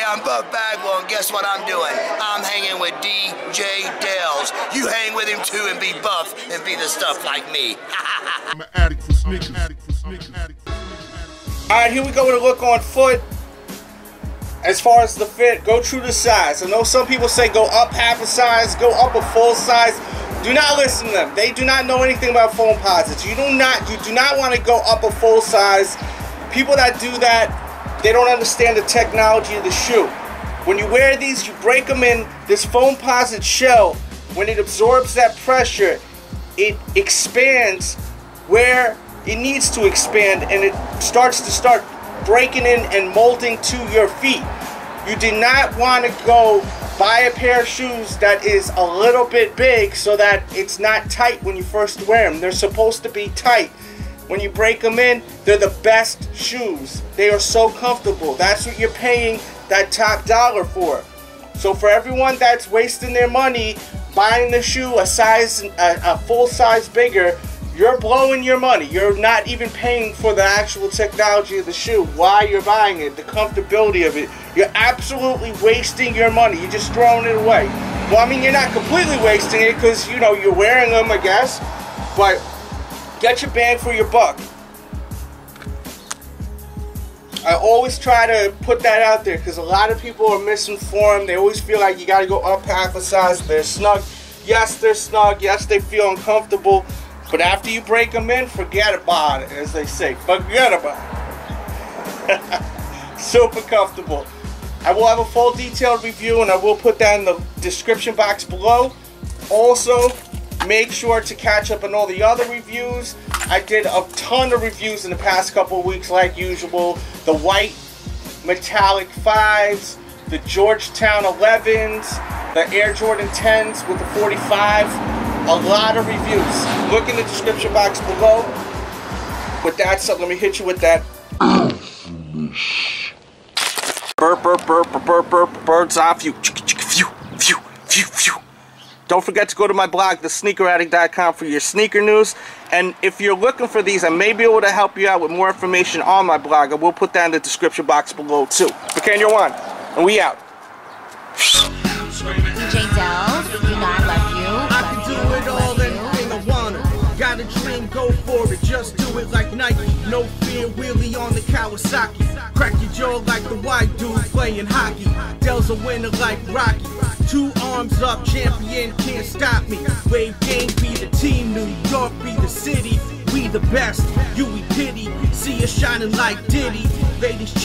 I'm Buff Bagwell, and guess what I'm doing? I'm hanging with DJ Dales. You hang with him too and be buff and be the stuff like me. I'm an addict for Snickers. Alright, here we go with a look on foot. As far as the fit, go true to size. I know some people say go up half a size, go up a full size. Do not listen to them. They do not know anything about Foamposites. You do not want to go up a full size. People that do that, they don't understand the technology of the shoe. When you wear these, you break them in. This Foamposite shell, when it absorbs that pressure, it expands where it needs to expand, and it starts breaking in and molding to your feet. You do not want to go buy a pair of shoes that is a little bit big so that it's not tight when you first wear them. They're supposed to be tight. When you break them in, they're the best shoes. They are so comfortable. That's what you're paying that top dollar for. So for everyone that's wasting their money buying the shoe a full size bigger, you're blowing your money. You're not even paying for the actual technology of the shoe. Why you're buying it, the comfortability of it. You're absolutely wasting your money. You're just throwing it away. Well, I mean, you're not completely wasting it because, you know, you're wearing them, I guess. But get your bang for your buck. I always try to put that out there because a lot of people are misinformed. They always feel like you got to go up half a size. They're snug. Yes, they're snug. Yes, they feel uncomfortable. But after you break them in, forget about it, as they say. Forget about it. Super comfortable. I will have a full detailed review, and I will put that in the description box below. Also, make sure to catch up on all the other reviews. I did a ton of reviews in the past couple of weeks, like usual. The white metallic 5s, the Georgetown 11s, the Air Jordan 10s with the 45. A lot of reviews. Look in the description box below. With that said, let me hit you with that. Birds off you. Don't forget to go to my blog, thesneakeraddict.com, for your sneaker news. And if you're looking for these, I may be able to help you out with more information on my blog. I will put that in the description box below too. Okay, you're one, and we out. DJ Dales, you know I love you. I can do it all, anything I wanna. Got a dream, go for it, just do it like Nike. No fear, wheelie on the Kawasaki. Crack your jaw like the white dude playing hockey. Dell's a winner like Rocky. 2 arms up, champion, can't stop me. Wave gang be the team, New York be the city. We the best, you we pity. See us shining like Diddy. Ladies